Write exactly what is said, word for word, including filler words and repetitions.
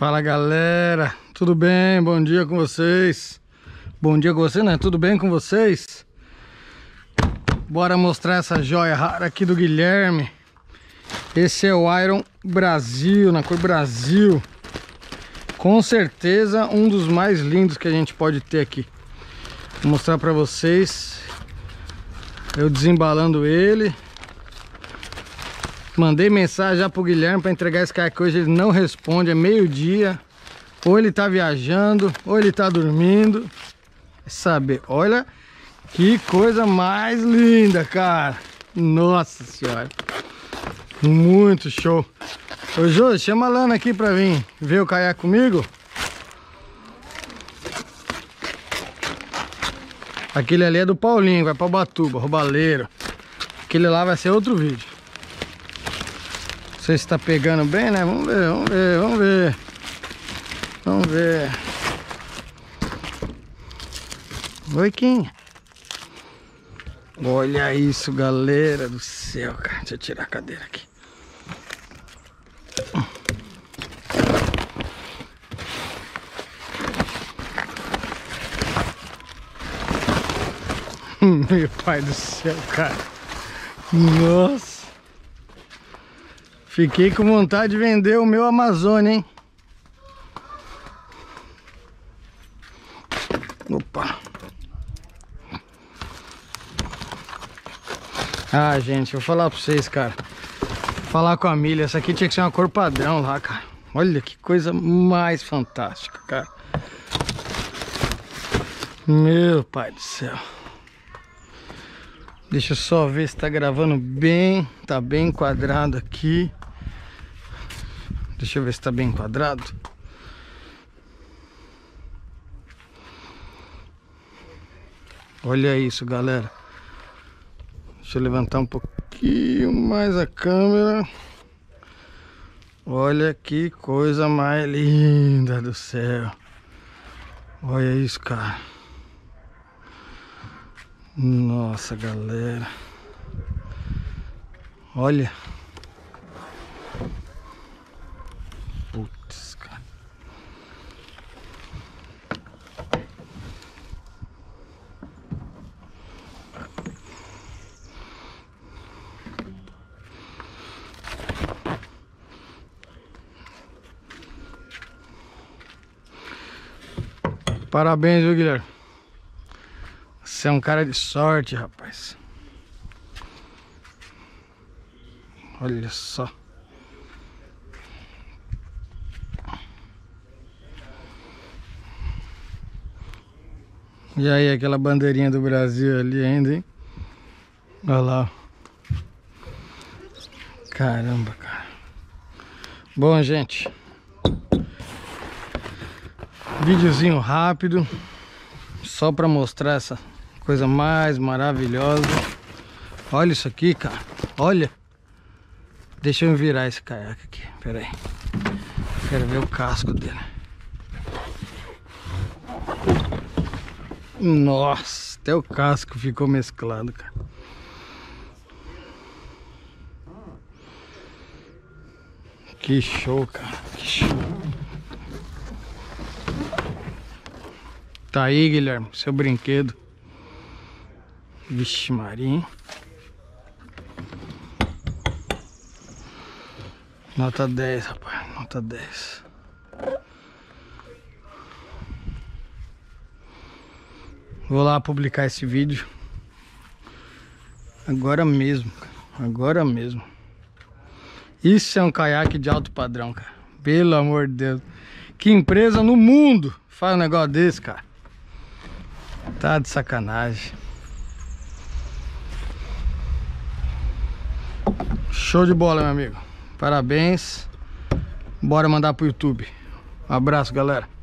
Fala galera, tudo bem? Bom dia com vocês. Bom dia com você, né? Tudo bem com vocês? Bora mostrar essa joia rara aqui do Guilherme. Esse é o Iron Brasil, na cor Brasil. Com certeza um dos mais lindos que a gente pode ter aqui. Vou mostrar pra vocês eu desembalando ele. Mandei mensagem já pro Guilherme para entregar esse caiaque hoje, ele não responde, é meio-dia. Ou ele tá viajando, ou ele tá dormindo. É saber, olha que coisa mais linda, cara. Nossa senhora. Muito show. Ô Jô, chama a Lana aqui pra vir ver o caiaque comigo. Aquele ali é do Paulinho, vai pra Ubatuba, roubaleiro. Aquele lá vai ser outro vídeo. Não sei se tá pegando bem, né? Vamos ver, vamos ver, vamos ver. Vamos ver. Oi, Kim. Olha isso, galera do céu, cara. Deixa eu tirar a cadeira aqui. Meu pai do céu, cara. Nossa. Fiquei com vontade de vender o meu Amazônia, hein? Opa. Ah, gente, vou falar pra vocês, cara. Vou falar com a milha. Essa aqui tinha que ser uma cor padrão lá, cara. Olha que coisa mais fantástica, cara. Meu pai do céu. Deixa eu só ver se tá gravando bem. Tá bem enquadrado aqui. Deixa eu ver se tá bem enquadrado. Olha isso, galera. Deixa eu levantar um pouquinho mais a câmera. Olha que coisa mais linda do céu. Olha isso, cara. Nossa, galera. Olha. Putz, cara. Parabéns, viu, Guilherme? Você é um cara de sorte, rapaz. Olha só. E aí, aquela bandeirinha do Brasil ali ainda, hein? Olha lá. Caramba, cara. Bom, gente. Videozinho rápido. Só pra mostrar essa coisa mais maravilhosa. Olha isso aqui, cara. Olha. Deixa eu virar esse caiaque aqui. Pera aí. Quero ver o casco dele. Nossa, até o casco ficou mesclado, cara. Que show, cara. Que show. Tá aí, Guilherme, seu brinquedo. Vixe Maria. Nota dez, rapaz. Nota dez. Vou lá publicar esse vídeo agora mesmo, cara. Agora mesmo. Isso é um caiaque de alto padrão, cara. Pelo amor de Deus. Que empresa no mundo faz um negócio desse, cara? Tá de sacanagem. Show de bola, meu amigo. Parabéns. Bora mandar pro YouTube. Um abraço, galera.